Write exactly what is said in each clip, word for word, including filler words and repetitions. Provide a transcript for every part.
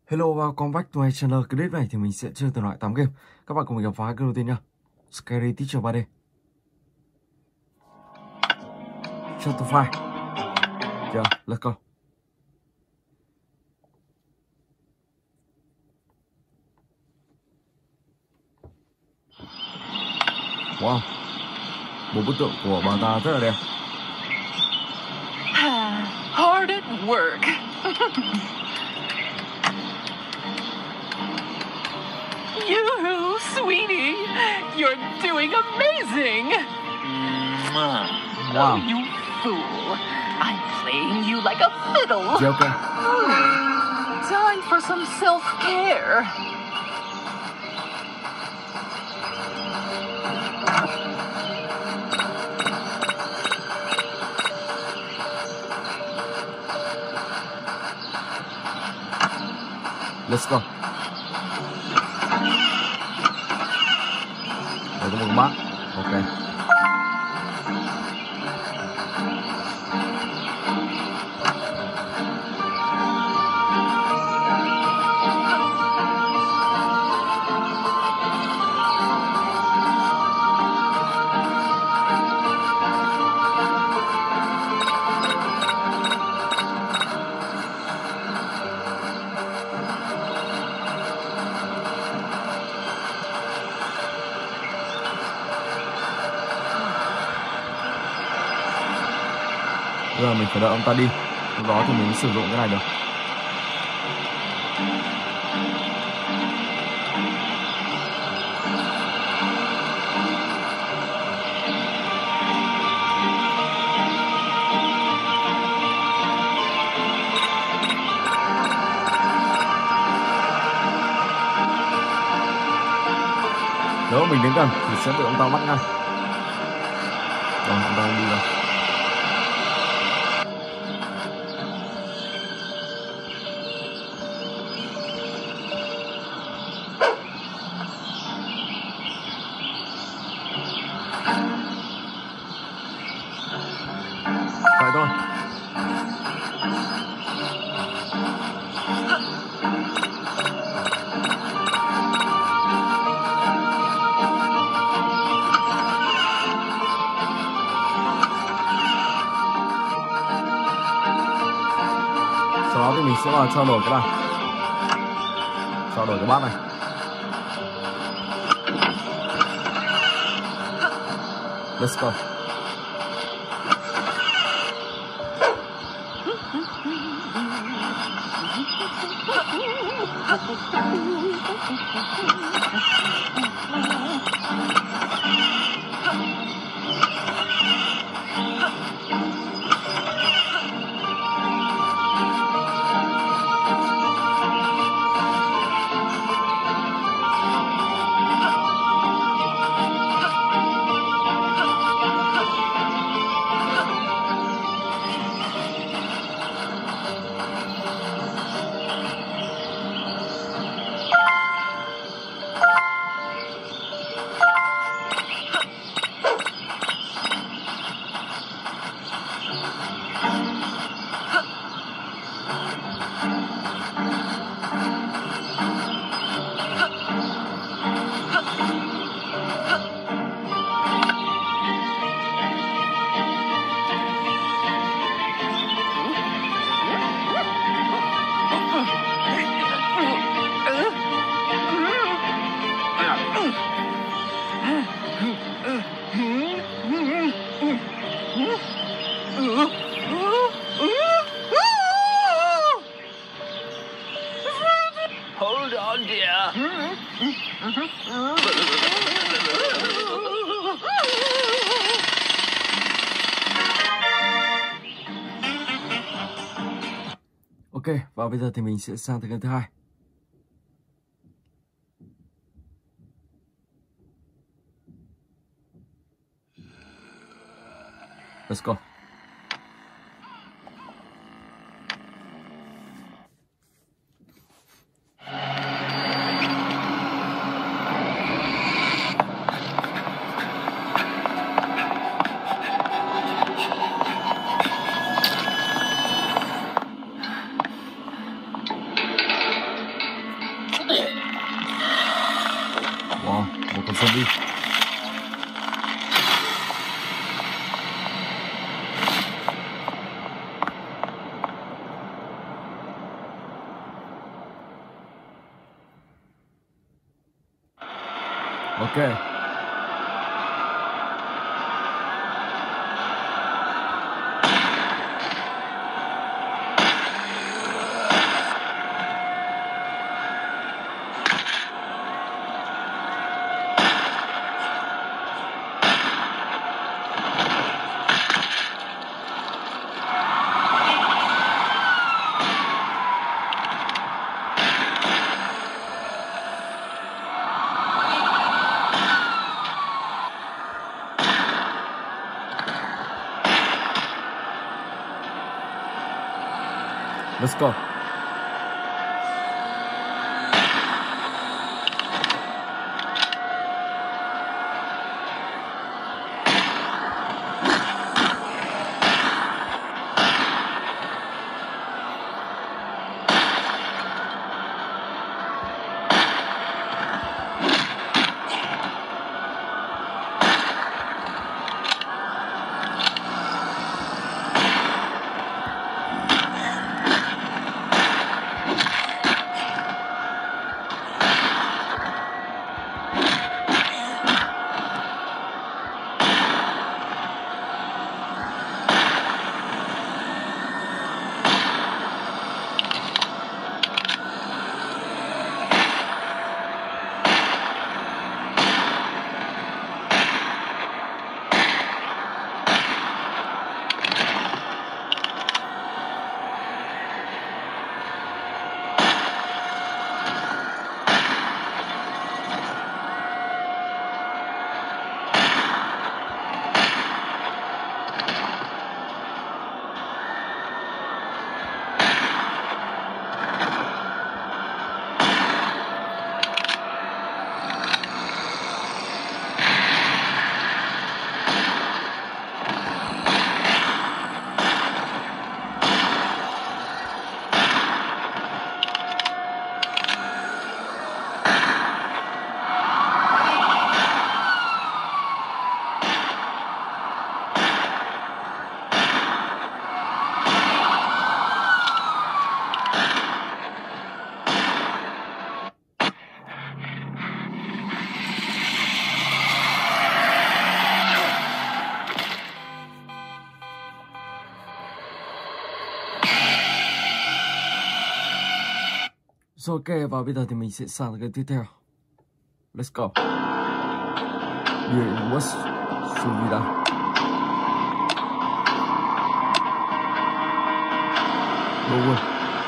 Hello và welcome back to my channel. Clip này thì mình sẽ chơi từ loại tám game. Các bạn cùng mình gặp phá cái đầu tiên nha. Scary Teacher ba D. Shut the fire. Yeah, let's go. Wow, một bức tượng của bà ta rất là đẹp. Hard at work. Yoo-hoo, sweetie. You're doing amazing. Wow. Oh, you fool. I'm playing you like a fiddle. Joker. Hmm. Time for some self-care. Let's go. Đây có một bát. Ok. Bây giờ mình phải đợi ông ta đi, lúc đó thì mình mới sử dụng cái này được. Nếu mình đến gần thì sẽ bị ông ta bắt ngay. Rồi, ông ta đi rồi. Vậy thôi. Sau đó thì mình sẽ vào trao đổi cái này, trao đổi cái bát này. Let's go. Hold on, dear. Ok, và bây giờ thì mình sẽ sang tới game thứ hai. Let's go. Wow, một con zombie. Ok. Let's go. Rồi ok, và bây giờ thì mình sẽ sang cái tiếp theo. Let's go. Here was Suvida. Đồ luôn.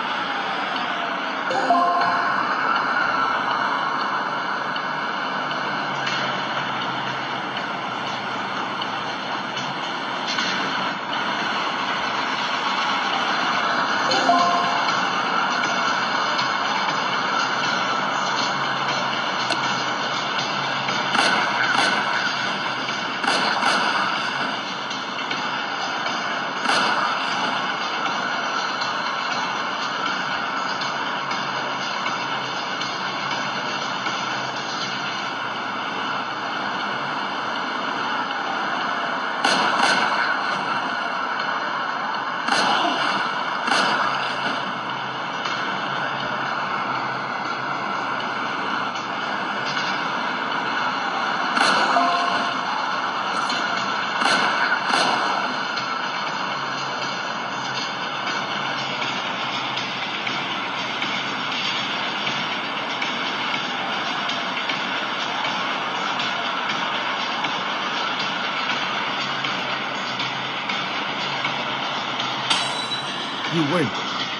You win.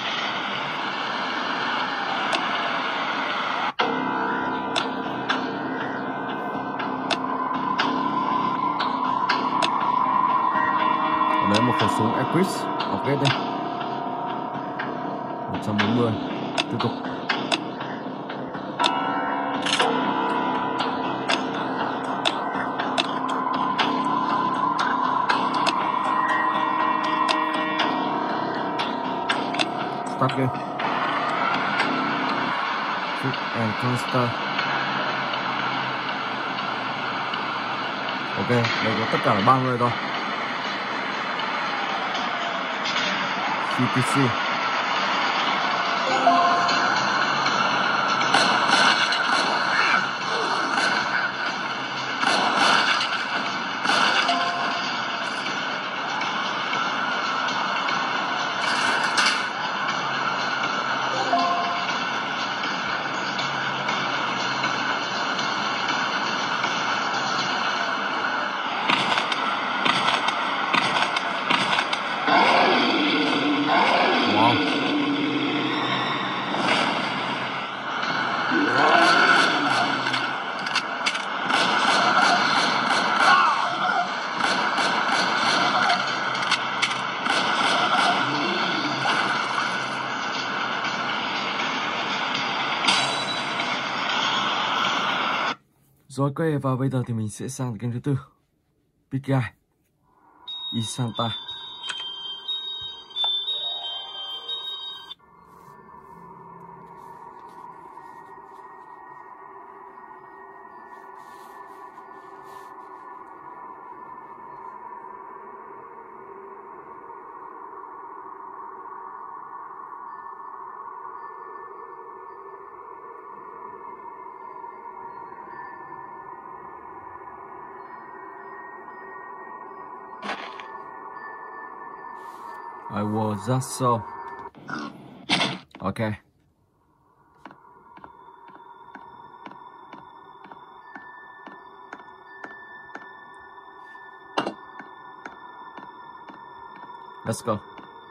Lấy một khẩu súng Equus Rocket đây. một trăm bốn mươi. Tiếp tục. Start game. Shoot and counter. Ok, đây có tất cả là ba người thôi. Shitsu. Rồi quay và bây giờ thì mình sẽ sang kênh thứ tư, Big Guy Isanta. I was just so. Okay. Let's go.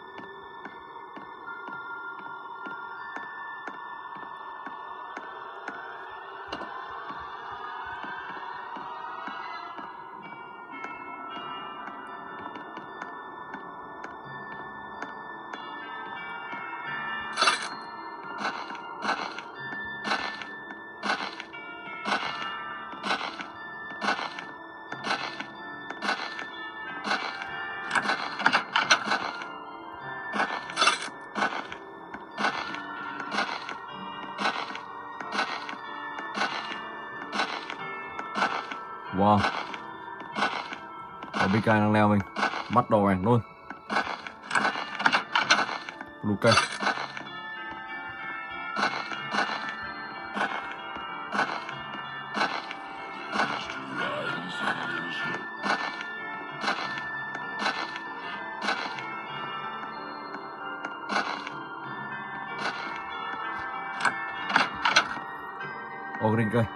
Wow. Ở Big Guy đang leo mình. Bắt đầu ảnh luôn. Luke. Ogrinke.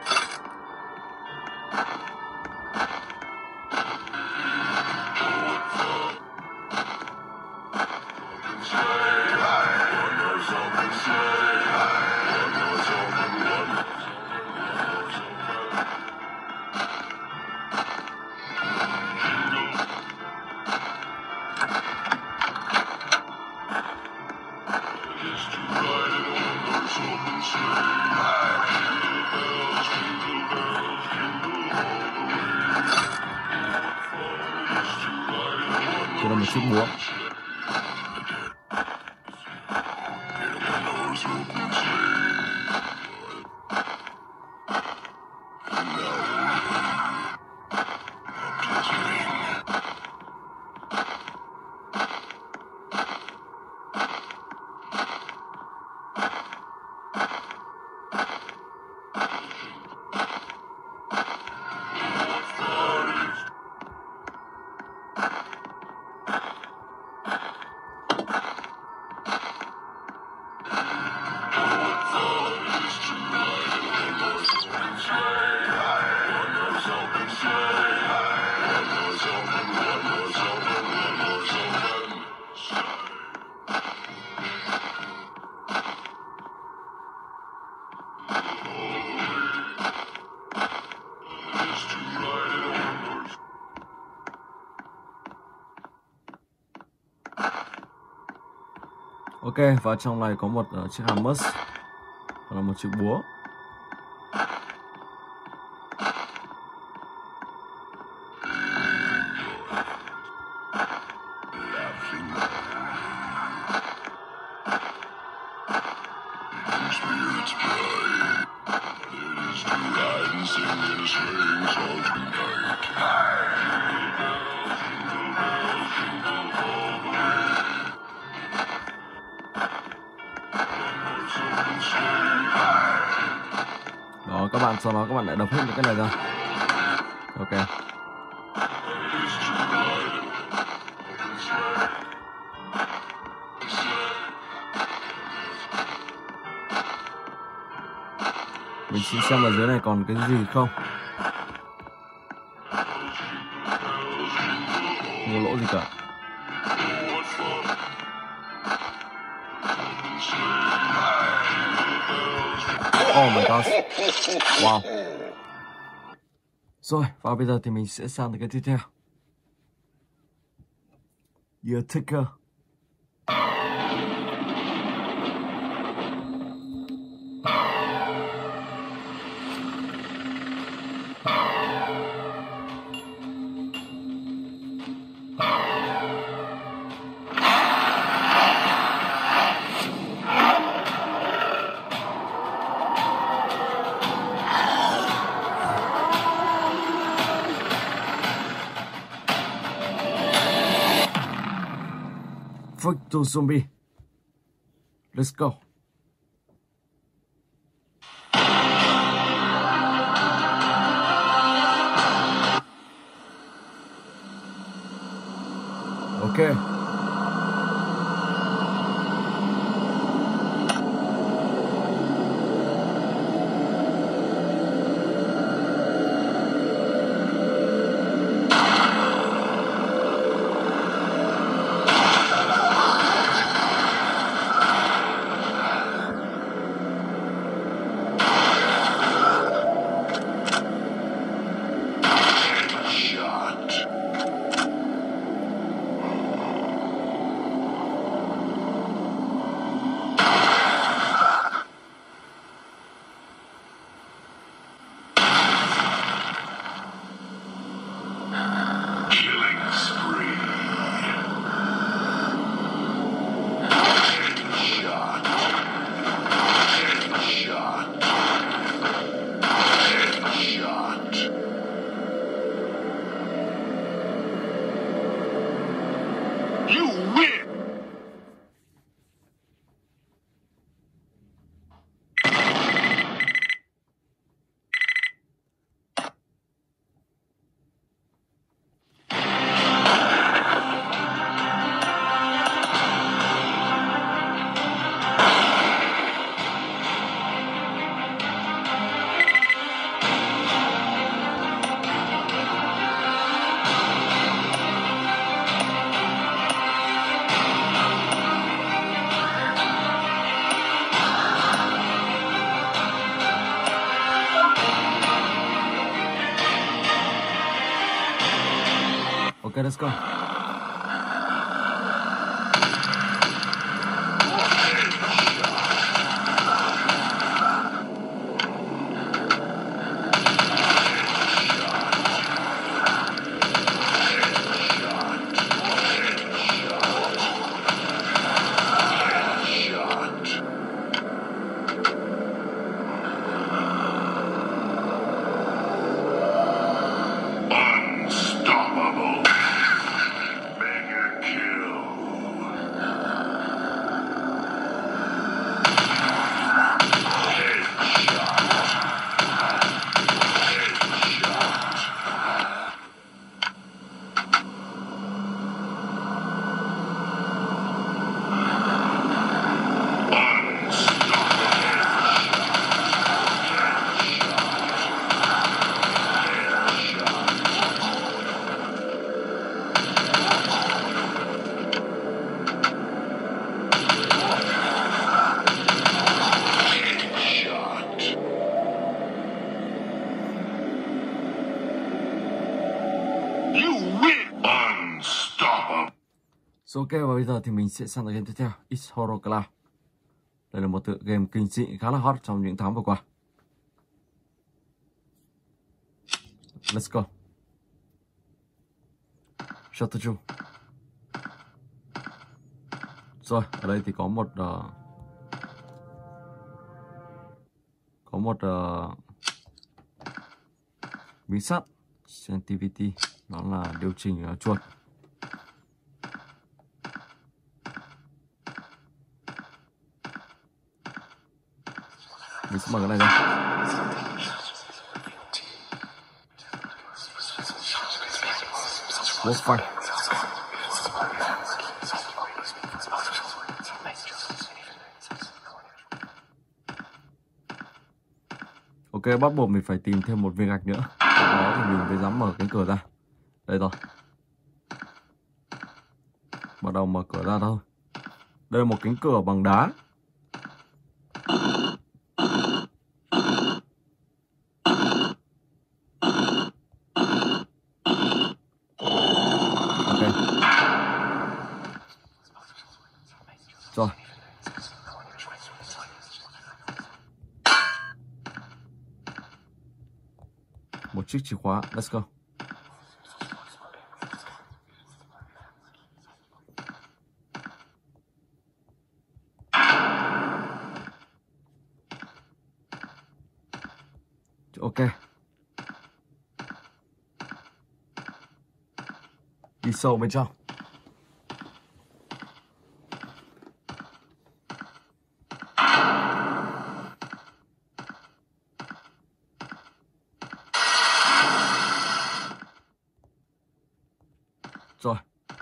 Cho nó một chút búa. Ok, và trong này có một uh, chiếc hammer và một chiếc búa. It is to ride and sing in a swing song tonight. Đó các bạn, sau đó các bạn lại đập hết những cái này ra. Ok. Mình sẽ xem ở dưới này còn cái gì không. Không có lỗ gì cả. Oh my god. Wow. Rồi, và bây giờ thì mình sẽ sang cái tiếp theo. Year Ticker. Fractal Zombie. Let's go. Okay. Okay, let's go. So, ok, và bây giờ thì mình sẽ sang tới game tiếp theo, It's Horror Cloud. Đây là một tựa game kinh dị khá là hot trong những tháng vừa qua. Let's go. Chapter two. Rồi, ở đây thì có một uh, có một uh, miếng sắt Sensitivity, nó là điều chỉnh uh, chuột. Mình sẽ mở cái này ra. Wolfpack. Ok, bắt buộc mình phải tìm thêm một viên gạch nữa. Sau đó thì mình mới dám mở cánh cửa ra. Đây rồi. Bắt đầu mở cửa ra thôi. Đây là một cánh cửa bằng đá. Ok. Rồi. Một chiếc chìa khóa. Let's go. Ok. Đi sâu bên trong. Rồi.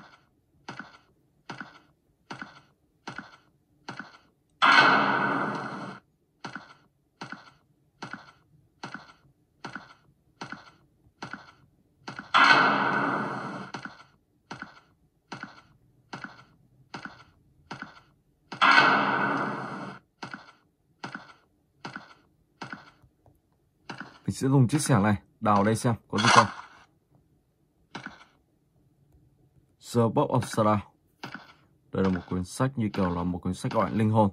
Mình sẽ dùng chiếc xẻng này đào đây xem có gì không. The Book of Shadow. Đây là một cuốn sách như kiểu là một cuốn sách gọi linh hồn.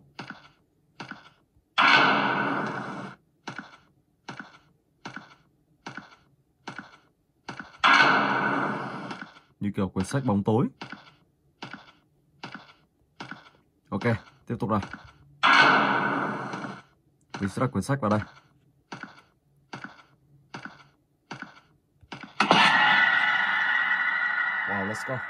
Như kiểu cuốn sách bóng tối. Ok, tiếp tục nào. Mình sẽ đặt cuốn sách vào đây. Wow, let's go.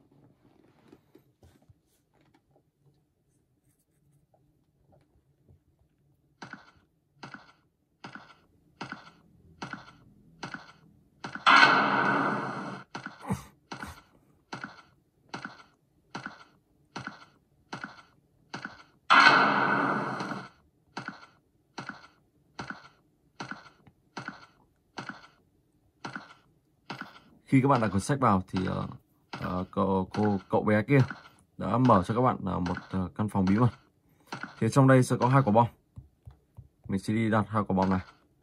Khi các bạn đặt cuốn sách vào thì uh, uh, cậu, cô, cậu bé kia đã mở cho các bạn uh, một uh, căn phòng bí mật. Thì trong đây sẽ có hai quả bom. Mình sẽ đi đặt hai quả bom này.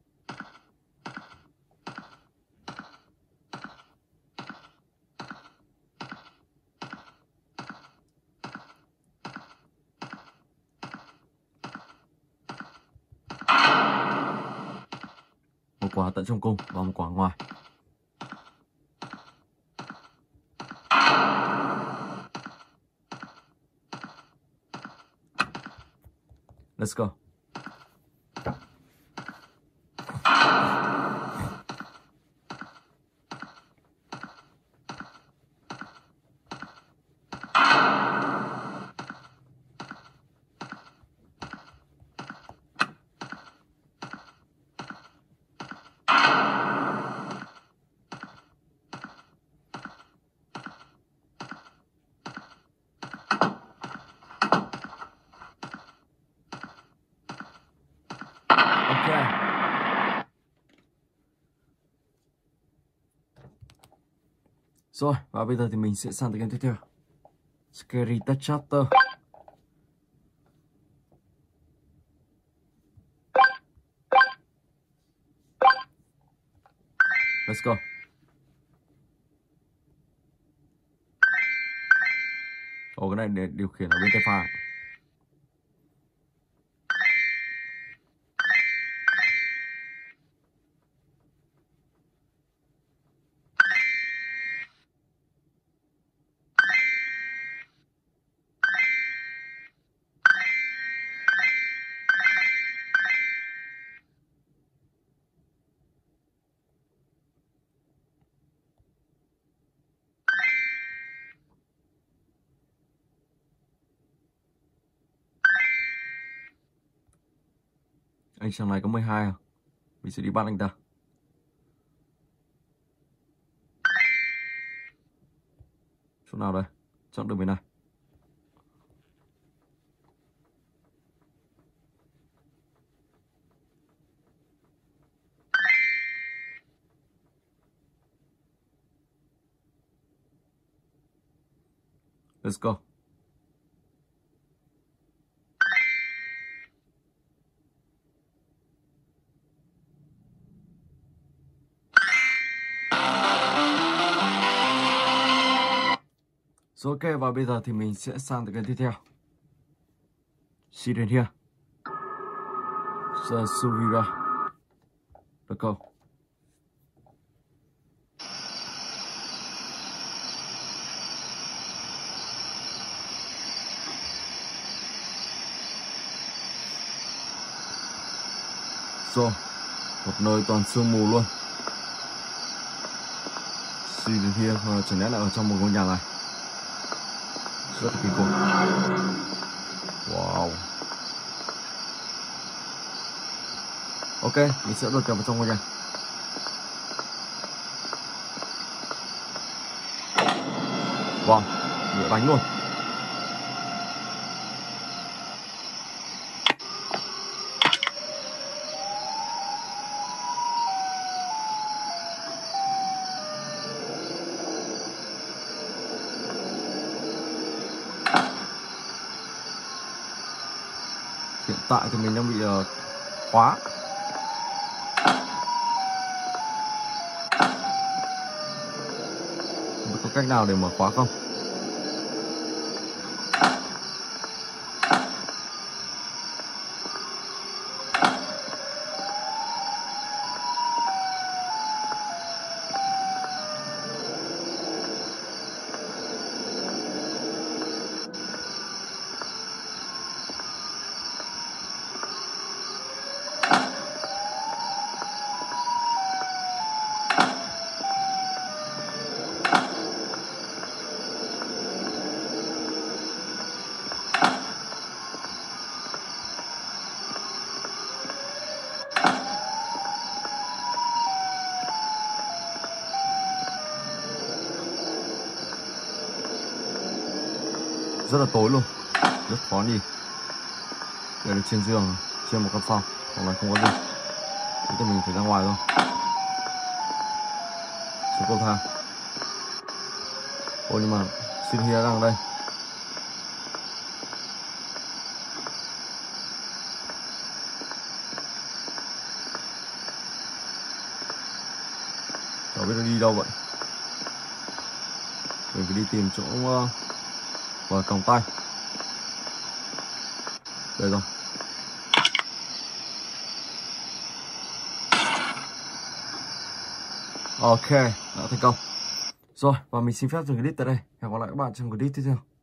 Một quả tận trong cung và một quả ngoài. Let's go. Rồi, và bây giờ thì mình sẽ sang tới game tiếp theo. Scary Touch Chapter. Let's go. Ồ, cái này để điều khiển ở bên tay phải. Anh chàng này có mười hai à? Mình sẽ đi bắt anh ta. Chỗ nào đây? Chọn đường bên này. Let's go. Rồi ok, và bây giờ thì mình sẽ sang tới cái tiếp theo. See in here. Suvira. Let's go. Rồi, một nơi toàn sương mù luôn. See in here, chẳng lẽ là ở trong một ngôi nhà này. Rất là kinh khủng. Wow. Ok, mình sẽ đột nhập vào trong ngôi nhà. Wow, bị đánh luôn. Hiện tại thì mình đang bị uh, khóa. Không có cách nào để mở khóa không? Rất là tối luôn, rất khó nhìn. Đây là trên giường, trên một căn phòng, phòng này không có gì. Thế thì mình phải ra ngoài thôi. Xuống cầu thang. Ôi nhưng mà xin hia đang ở đây. Cháu biết nó đi đâu vậy? Mình phải đi tìm chỗ uh, và còng tay. Đây rồi. Ok, đã thành công. Rồi, và mình xin phép dừng clip tại đây. Hẹn gặp lại các bạn trong clip tiếp theo.